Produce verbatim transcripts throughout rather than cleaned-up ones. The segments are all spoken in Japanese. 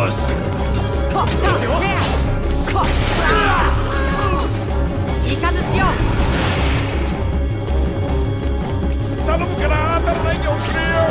ます。 イカズチよ。 頼むから当たらないでおくれよ。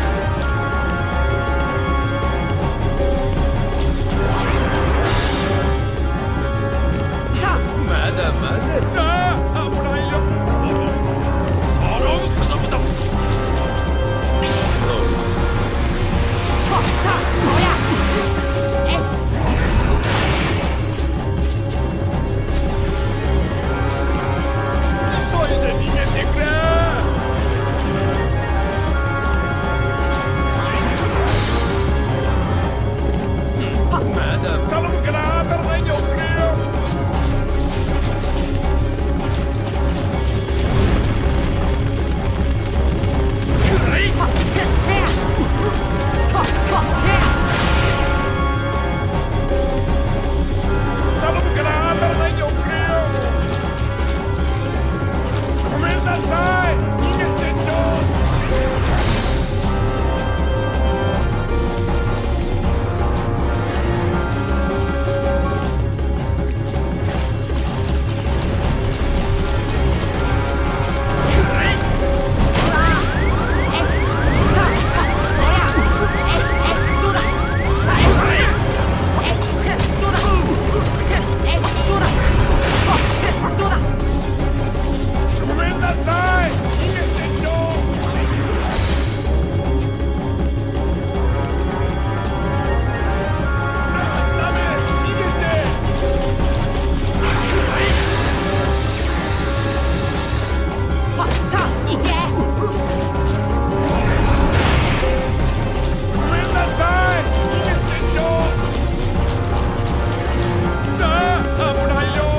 まだまだだ。危ないよ。そろう家族だ。急いで逃げてくれ。まだ頼むから当たらないでおくれよ。頼むから当たらないでおくれよ。ごめんなさい。逃げてちょ。ごめんなさい。逃げてちょ。ダメ。逃げて。ごめんなさい。逃げてちょ。ああ、危ないよ。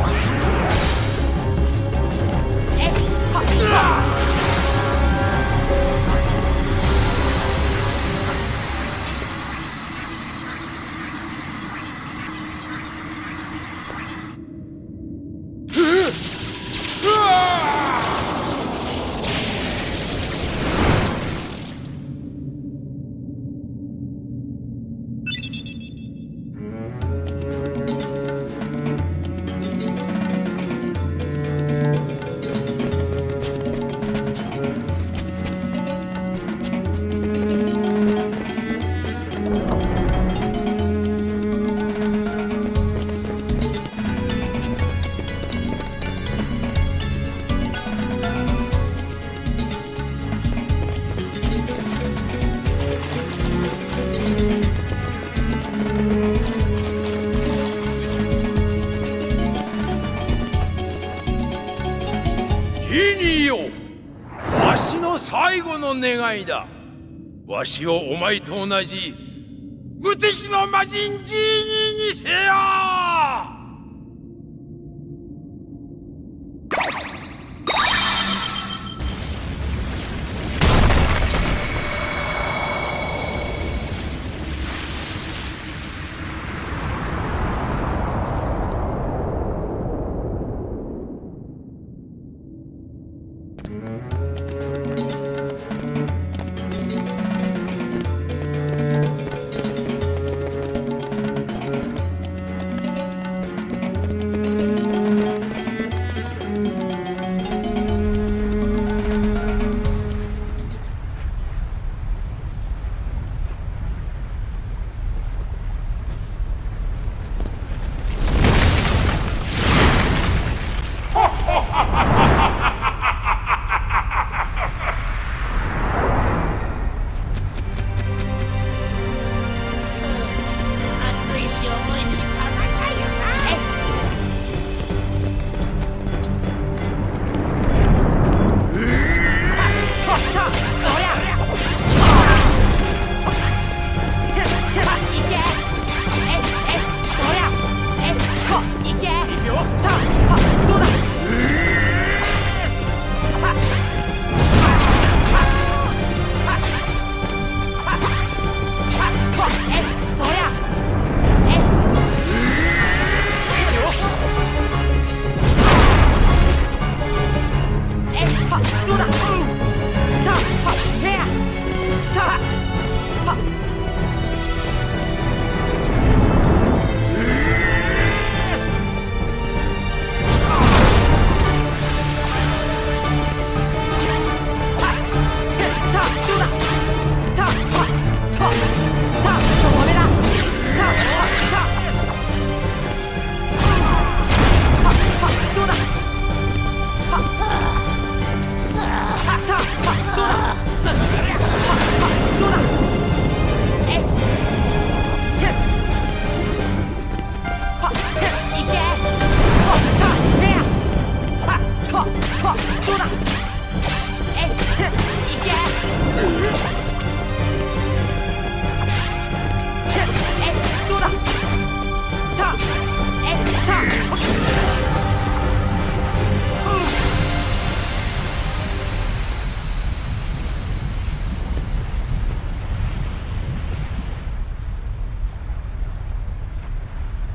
ジニーよ、わしの最後の願いだ。わしをお前と同じ無敵の魔人ジーニーにせよ。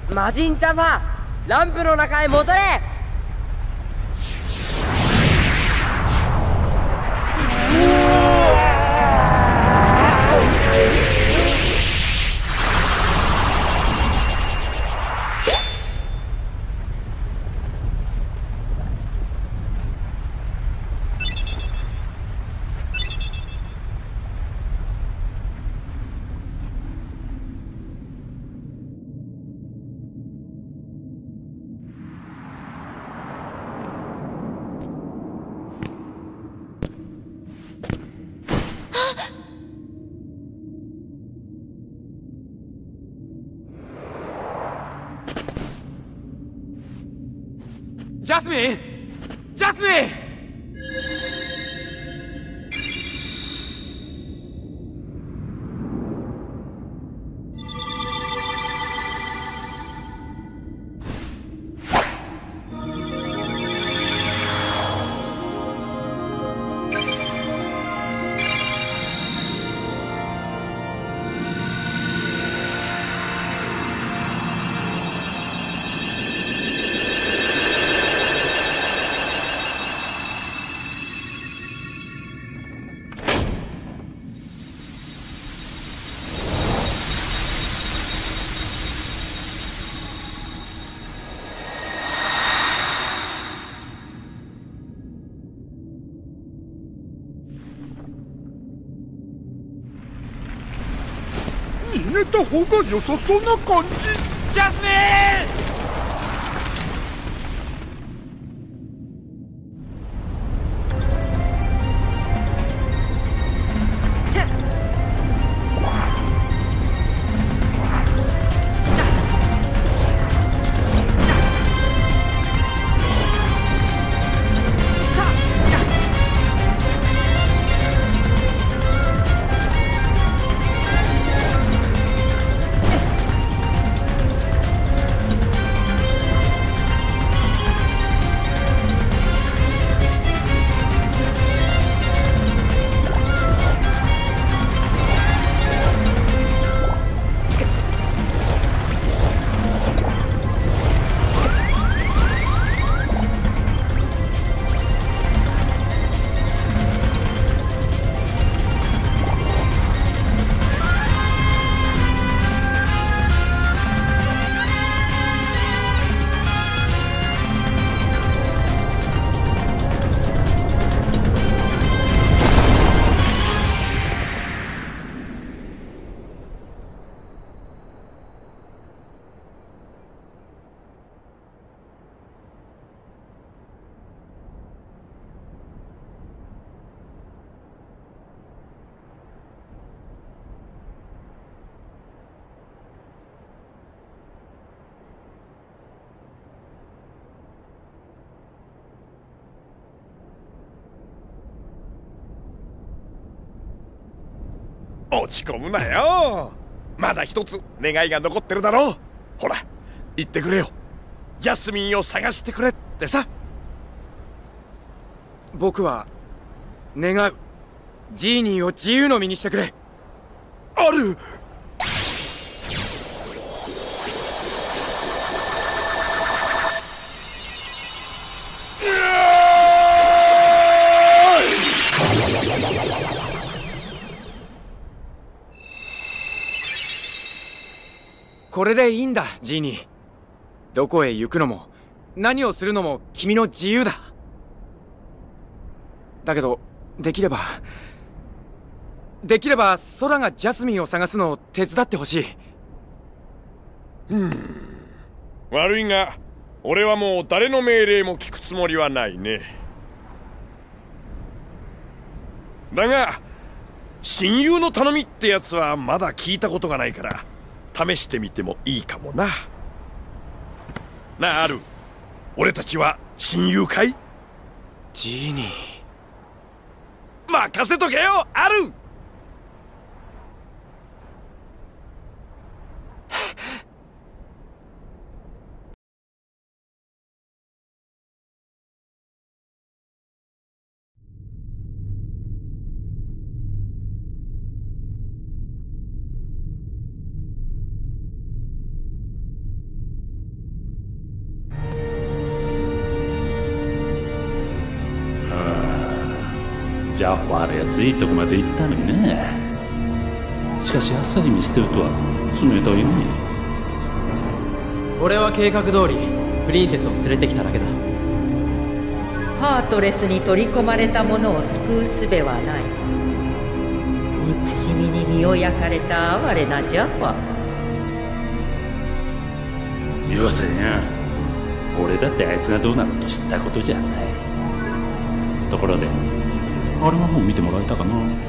魔人ジャパン、ランプの中へ戻れ。 ジャスミンジャスミン逃げた方が良さそうな感じ。 ジャスミン落ち込むなよ。まだ一つ願いが残ってるだろう。ほら言ってくれよ。ジャスミンを探してくれってさ。 僕は願う。ジーニーを自由の身にしてくれ。 ある。 これでいいんだ、ジーニー。どこへ行くのも何をするのも君の自由だ。だけどできればできれば空がジャスミンを探すのを手伝ってほしい。 うん、悪いが俺はもう誰の命令も聞くつもりはないね。だが親友の頼みってやつはまだ聞いたことがないから試してみてもいいかもな。なあ、アル、俺たちは親友かい？ ジーニー、 任せとけよ、アル。 ジャファーのやついいとこまで行ったのにね。しかしあっさり見捨てるとは冷たいね。 俺は計画通りプリンセスを連れてきただけだ。 ハートレスに取り込まれた者を救う術はない。憎しみに身を焼かれた哀れなジャファー。 よせや、俺だってあいつがどうなると知ったことじゃない。ところであれはもう見てもらえたかな。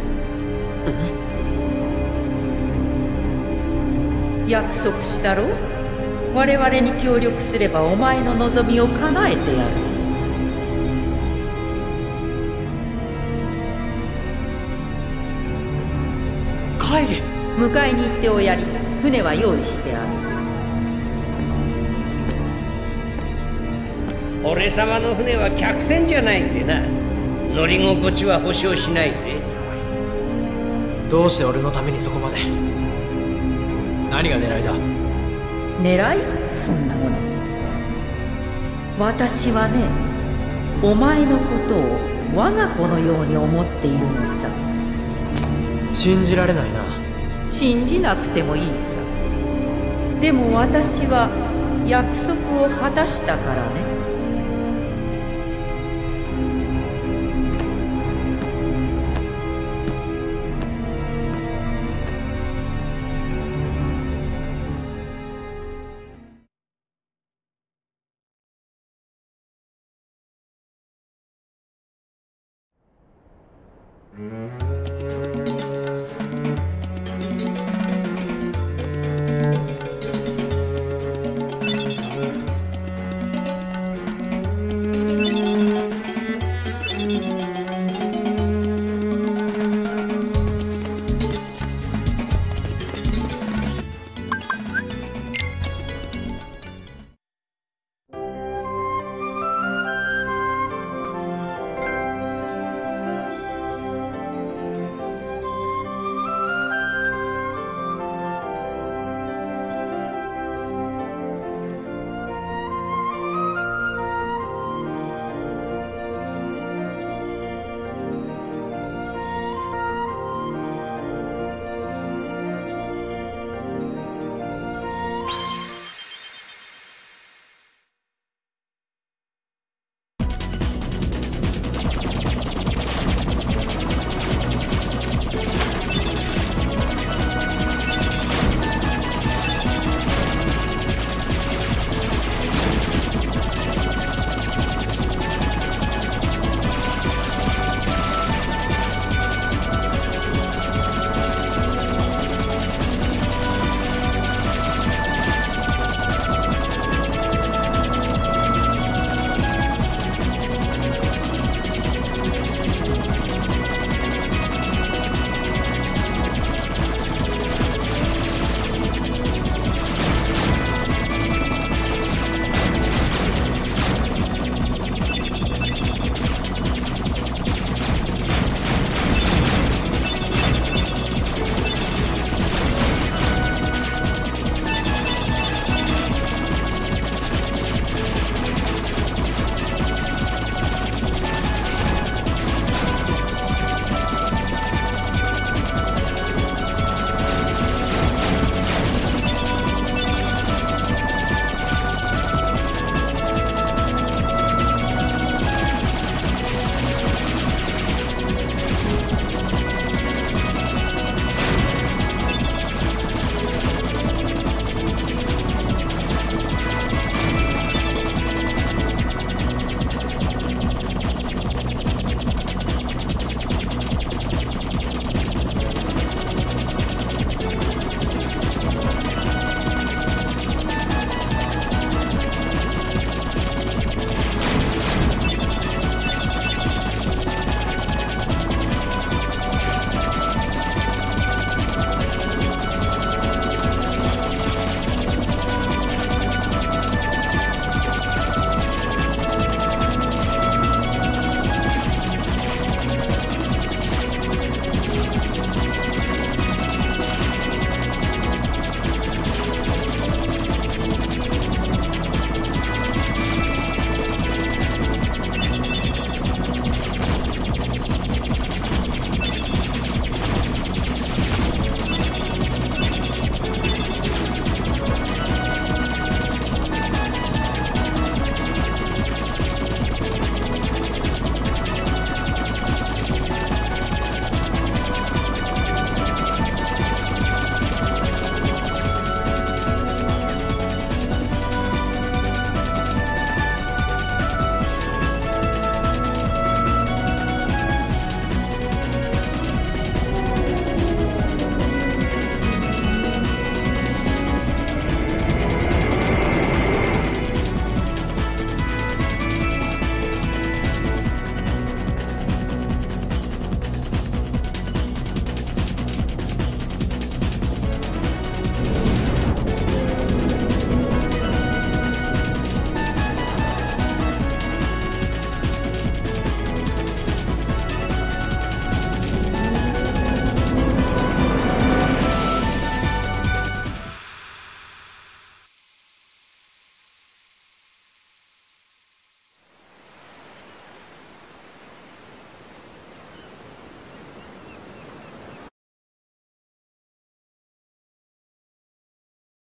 約束したろ。我々に協力すればお前の望みを叶えてやる。 帰れ。 迎えに行っておやり。船は用意してある。 俺様の船は客船じゃないんでな、乗り心地は保証しないぜ。 どうして俺のためにそこまで。何が狙いだ。 狙い？そんなもの。私はね、お前のことを我が子のように思っているのさ。 信じられないな。 信じなくてもいいさ。でも私は約束を果たしたからね。 Mm-hmm.